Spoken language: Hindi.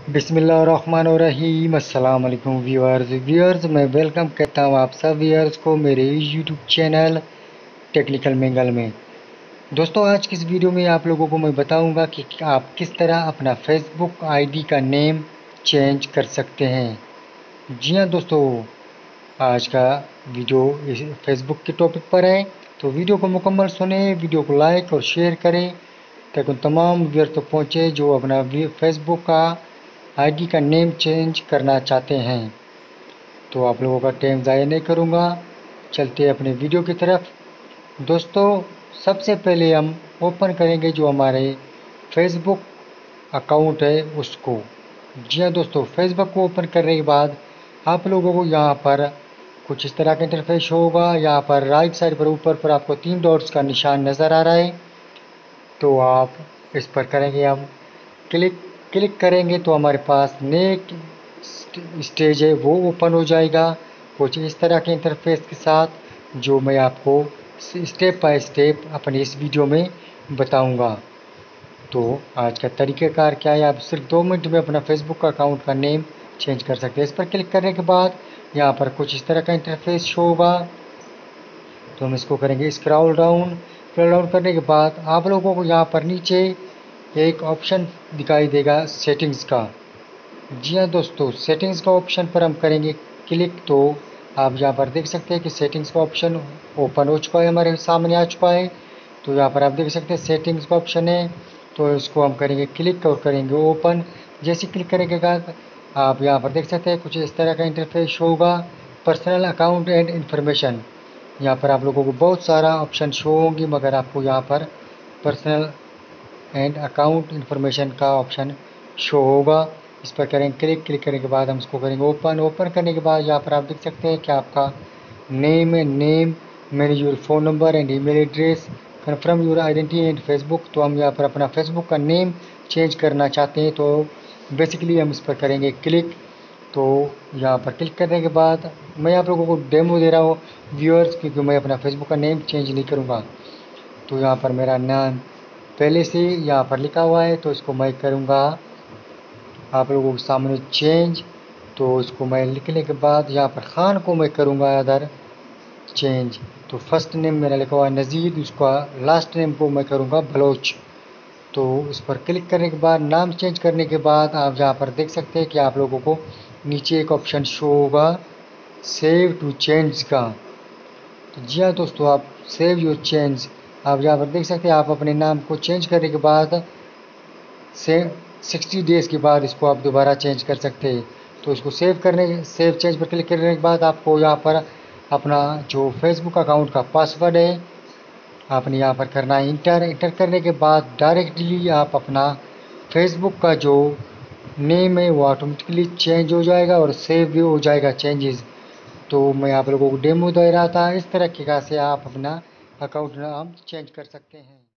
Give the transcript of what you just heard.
बिस्मिल्लाहिर्रहमानिर्रहीम। अस्सलाम वालेकुम व्यूअर्स, मैं वेलकम करता हूँ आप सब व्यूअर्स को मेरे यूट्यूब चैनल टेक्निकल मंगल में। दोस्तों, आज की इस वीडियो में आप लोगों को मैं बताऊंगा कि आप किस तरह अपना फेसबुक आईडी का नेम चेंज कर सकते हैं। जी हाँ दोस्तों, आज का वीडियो इस फेसबुक के टॉपिक पर है, तो वीडियो को मुकम्मल सुने, वीडियो को लाइक और शेयर करें ताकि उन तमाम व्यूअर्स तक पहुँचे जो अपना फेसबुक का आईडी का नेम चेंज करना चाहते हैं। तो आप लोगों का टाइम ज़ाया नहीं करूँगा, चलते अपने वीडियो की तरफ। दोस्तों, सबसे पहले हम ओपन करेंगे जो हमारे फेसबुक अकाउंट है उसको। जी हाँ दोस्तों, फेसबुक को ओपन करने के बाद आप लोगों को यहाँ पर कुछ इस तरह का इंटरफेस होगा। यहाँ पर राइट साइड पर ऊपर पर आपको 3 डॉट्स का निशान नज़र आ रहा है, तो आप इस पर करेंगे हम क्लिक करेंगे तो हमारे पास नेक्स्ट स्टेज है वो ओपन हो जाएगा कुछ इस तरह के इंटरफेस के साथ, जो मैं आपको स्टेप बाय स्टेप अपने इस वीडियो में बताऊंगा। तो आज का तरीक़ाकार क्या है, आप सिर्फ 2 मिनट में अपना फेसबुक का अकाउंट का नेम चेंज कर सकते हैं। इस पर क्लिक करने के बाद यहाँ पर कुछ इस तरह का इंटरफेस शो होगा, तो हम इसको करेंगे स्क्रॉल डाउन करने के बाद आप लोगों को यहाँ पर नीचे एक ऑप्शन दिखाई देगा सेटिंग्स का। जी हाँ दोस्तों, सेटिंग्स का ऑप्शन पर हम करेंगे क्लिक, तो आप यहाँ पर देख सकते हैं कि सेटिंग्स का ऑप्शन ओपन हो चुका है, हमारे सामने आ चुका है। तो यहाँ पर आप देख सकते हैं सेटिंग्स का ऑप्शन है, तो इसको हम करेंगे क्लिक और करेंगे ओपन। जैसे क्लिक करने के बाद आप यहाँ पर देख सकते हैं कुछ इस तरह का इंटरफेस होगा, पर्सनल अकाउंट एंड इन्फॉर्मेशन। यहाँ पर आप लोगों को बहुत सारा ऑप्शन शो होंगी, मगर आपको यहाँ पर पर्सनल एंड अकाउंट इन्फॉर्मेशन का ऑप्शन शो होगा। इस पर करेंगे क्लिक करने के बाद हम इसको करेंगे ओपन करने के बाद यहाँ पर आप देख सकते हैं कि आपका name manage your phone number and email address, confirm your identity and Facebook. तो हम यहाँ पर अपना फेसबुक का नेम चेंज करना चाहते हैं, तो बेसिकली हम इस पर करेंगे क्लिक। तो यहाँ पर क्लिक करने के बाद मैं आप लोगों को डेमो दे रहा हूँ व्यूअर्स, क्योंकि मैं अपना फेसबुक का नेम चेंज नहीं करूँगा। तो यहाँ पर मेरा नाम पहले से यहाँ पर लिखा हुआ है, तो इसको मैं करूँगा आप लोगों के सामने चेंज। तो इसको मैं लिखने के बाद यहाँ पर खान को मैं करूँगा अदर चेंज। तो फर्स्ट नेम मेरा लिखा हुआ है नज़ीर, उसका लास्ट नेम को मैं करूँगा बलोच। तो इस पर क्लिक करने के बाद नाम चेंज करने के बाद आप यहाँ पर देख सकते हैं कि आप लोगों को नीचे एक ऑप्शन शो होगा सेव टू चेंज का। तो जी हाँ दोस्तों, आप सेव योर चेंज आप यहाँ पर देख सकते हैं। आप अपने नाम को चेंज करने के बाद से 60 डेज़ के बाद इसको आप दोबारा चेंज कर सकते हैं। तो इसको सेव चेंज पर क्लिक करने के बाद आपको यहाँ पर अपना जो फेसबुक अकाउंट का पासवर्ड है आपने यहाँ पर करना है इंटर करने के बाद डायरेक्टली आप अपना फेसबुक का जो नेम है वो ऑटोमेटिकली चेंज हो जाएगा और सेव भी हो जाएगा चेंजेस। तो मैं आप लोगों को डेमो दे रहा था, इस तरह से आप अपना अकाउंट नाम चेंज कर सकते हैं।